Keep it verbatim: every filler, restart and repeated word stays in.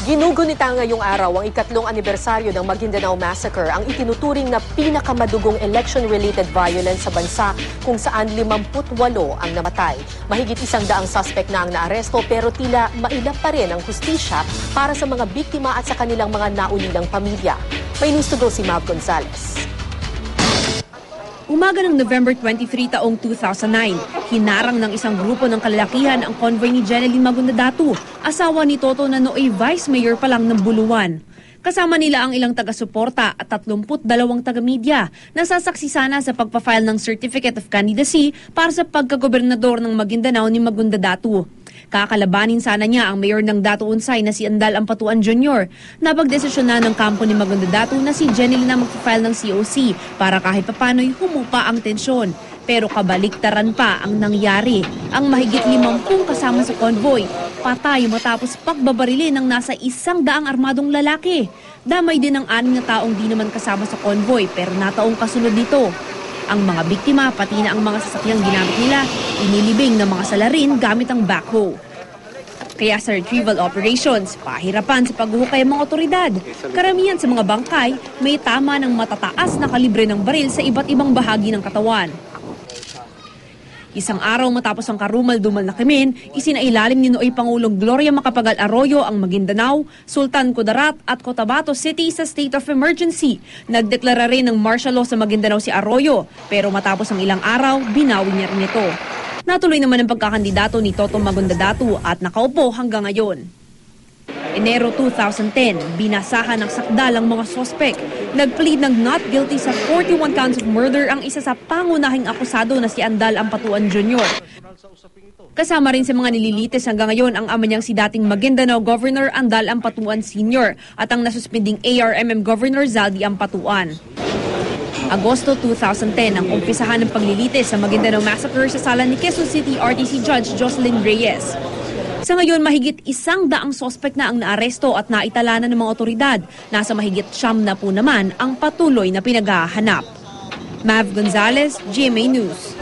Ginugunita ngayong araw ang ikatlong anibersaryo ng Maguindanao Massacre, ang itinuturing na pinakamadugong election-related violence sa bansa kung saan limampu't walo ang namatay. Mahigit isang daang suspect na ang naaresto pero tila mailap pa rin ang hustisya para sa mga biktima at sa kanilang mga naulilang pamilya. May news to go si Mav Gonzalez. Umaga ng November twenty-three taong two thousand nine, hinarang ng isang grupo ng kalalakihan ang convoy ni Jeneline Magundadatu, asawa ni Toto na nooy Vice Mayor pa lang ng Buluan. Kasama nila ang ilang taga-suporta at tatlumput dalawang taga-media na sasaksi sana sa pagpa-file ng Certificate of Candidacy para sa pagkagobernador ng Maguindanao ni Magundadatu. Kakalabanin sana niya ang mayor ng Datu Unsay na si Andal Ampatuan Junior Napagdesisyon na ng kampo ni Magundadatu na si Jeneline na mag-file ng C O C para kahit papano'y humupa ang tensyon. Pero kabaliktaran pa ang nangyari. Ang mahigit limampung kasama sa convoy, patay matapos pagbabarili ng nasa isang daang armadong lalaki. Damay din ang anim na taong di naman kasama sa convoy pero nataong kasunod nito. Ang mga biktima, pati na ang mga sasakyang ginamit nila, inilibing ng mga salarin gamit ang backhoe. Kaya sa retrieval operations, pahirapan sa paghuhukay ang mga otoridad. Karamihan sa mga bangkay, may tama ng matataas na kalibre ng baril sa iba't ibang bahagi ng katawan. Isang araw matapos ang karumal-dumal na krimen, isinailalim ni nooy Pangulong Gloria Macapagal Arroyo ang Maguindanao, Sultan Kudarat at Cotabato City sa state of emergency. Nagdeklara rin ng martial law sa Maguindanao si Arroyo, pero matapos ang ilang araw, binawi niya rin ito. Natuloy naman ang pagkakandidato ni Toto Magundadatu at nakaupo hanggang ngayon. Enero two thousand ten, binasahan ng sakdal ang mga sospek. Nagplead ng not guilty sa forty-one counts of murder ang isa sa pangunahing akusado na si Andal Ampatuan Junior Kasama rin sa mga nililitis hanggang ngayon ang ama niyang si dating Maguindanao Governor Andal Ampatuan Senior at ang nasuspending A R M M Governor Zaldi Ampatuan. Agosto two thousand ten ang umpisahan ng paglilitis sa Maguindanao Massacre sa sala ni Quezon City R T C Judge Jocelyn Reyes. Sa ngayon, mahigit isang daang sospek na ang naaresto at naitalanan ng mga otoridad. Nasa mahigit siyam na po naman ang patuloy na pinaghahanap. Mav Gonzalez, G M A News.